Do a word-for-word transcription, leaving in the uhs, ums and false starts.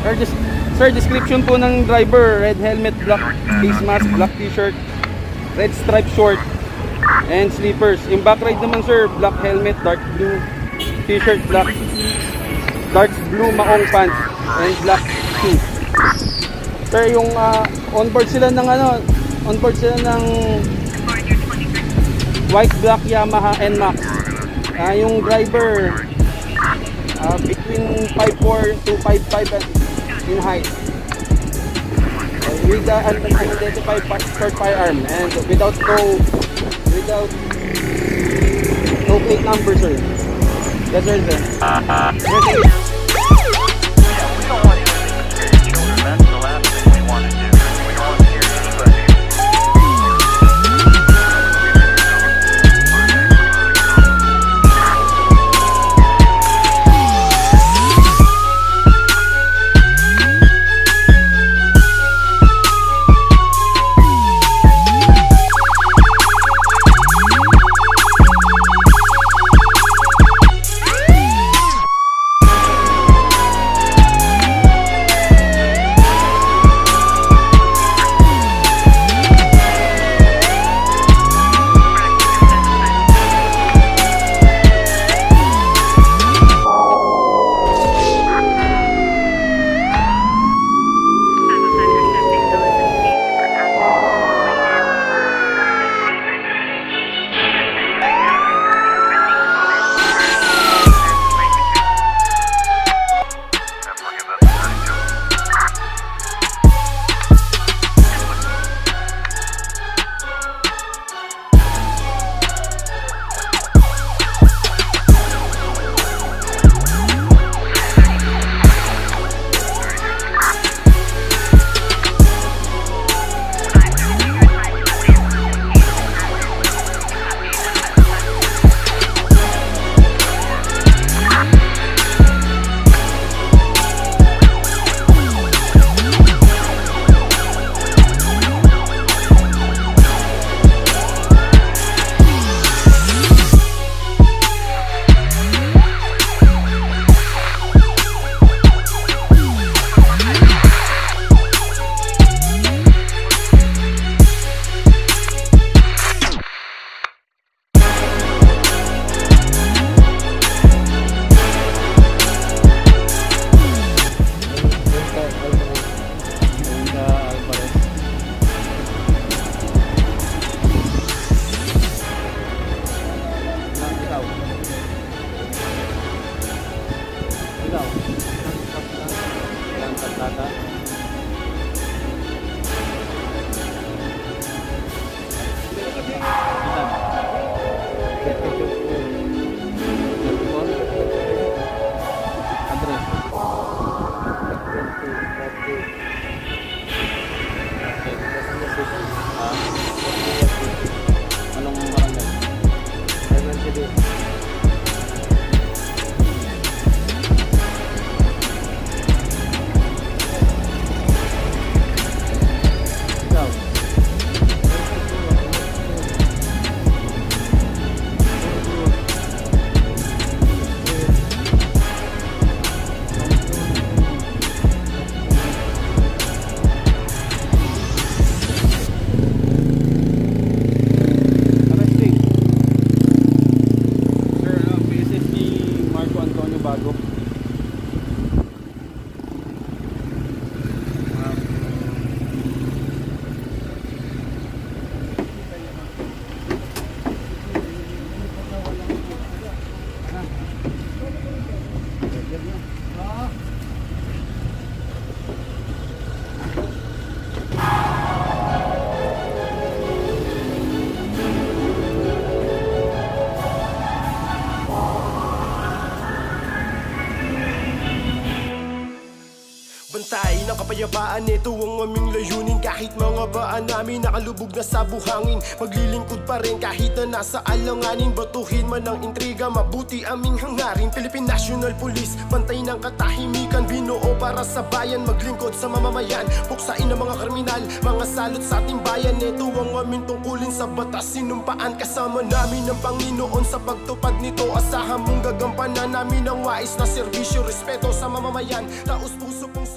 Sir, dis sir, description po ng driver: red helmet, black face mask, black t-shirt, red stripe short, and slippers. Yung back ride naman sir, black helmet, dark blue t-shirt, black dark blue maong pants, and black shoes. Sir, yung uh, onboard sila ng ano, onboard sila ng white black Yamaha N Max. Uh, yung driver uh, between five four to five five in height, uh, with uh, an unidentified short firearm and without no without no plate number sir. Yes sir, sir. Yes, sir. Bantay ng kapayapaan, ito ang aming layunin. Kahit mga baan namin nakalubog na sa buhangin, maglilingkod pa rin kahit na nasa alanganin. Batuhin man ang intriga, mabuti aming hangarin. Philippine National Police, bantay ng katahimikan, binuo para sa bayan, maglingkod sa mamamayan. Puksain ang mga kriminal, mga salot sa ating bayan. Ito ang aming tungkulin sa batas, sinumpaan kasama namin ng Panginoon. Sa pagtupad nito, asahan mong gagampanan namin ang wais na serbisyo, respeto sa mamamayan. Taos puso pong